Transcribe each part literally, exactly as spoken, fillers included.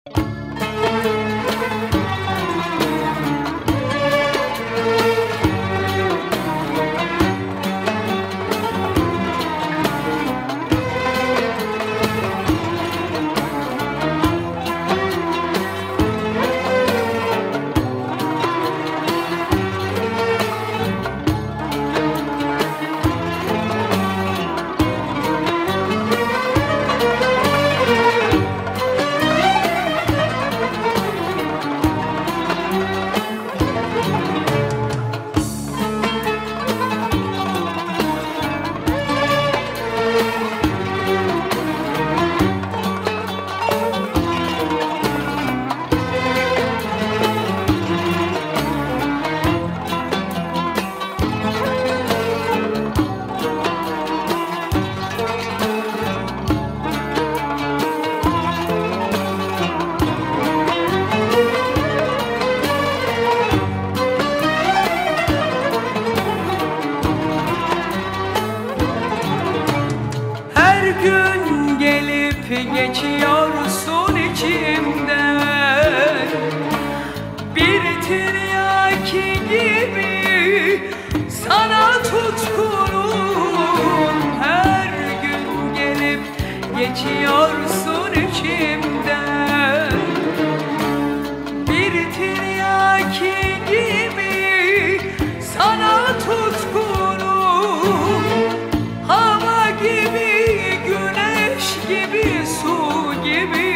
Geçiyorsun içimden bir tiryaki gibi, sana tutkunum. Her gün gelip geçiyorsun içimden bir tiryaki gibi, sana tutkunum. Hava gibi, güneş gibi, su gibi,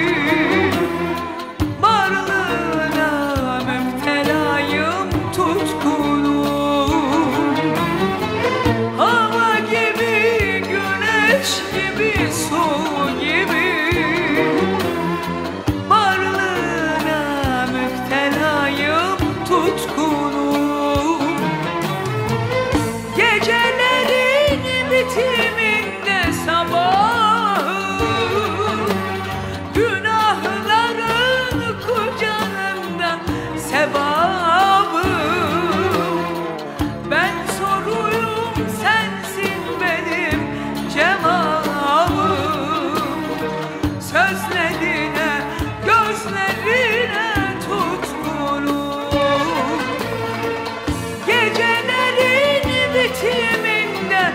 varlığına müptelayım, tutkunum. Hava gibi, güneş gibi, su gibi, varlığına müptelayım, tutkunum. Gecelerin bitiminde sabah, günahların kucağında sevabım. Ben soruyum, sensin benim cevabım. Sözlerine, gözlerine tutkunum. Gecelerin bitiminde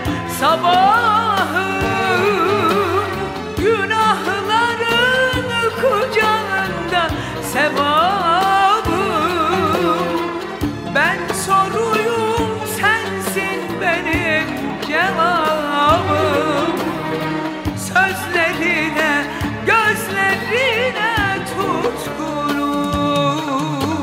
sabahım, günahların kucağında sevabım. Ben soruyum, sensin benim cevabım. Sözlerine, gözlerine tutkunum.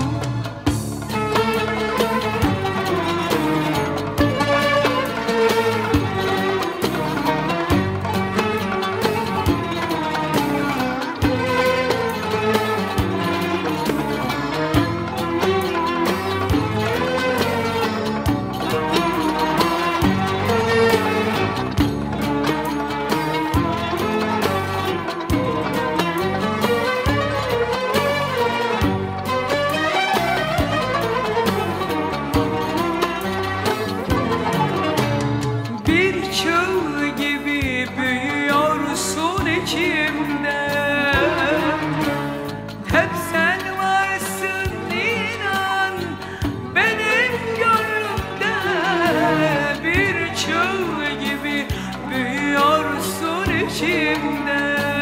İçimde hep sen varsın, inan benim gönlümde. Bir çığ gibi büyüyorsun içimde.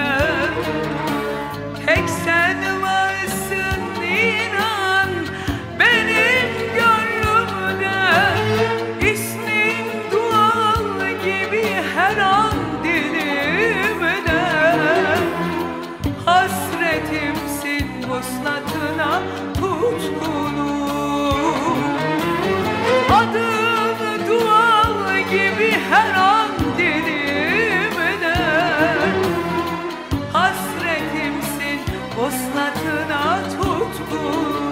Tek sen varsın, inan benim gönlümde. İsmin dual gibi her an dilimde. Hasretimsin, vuslatına tutkunum. Adın dual gibi her an dilimde. Hasretimsin, vuslatına tutkunum.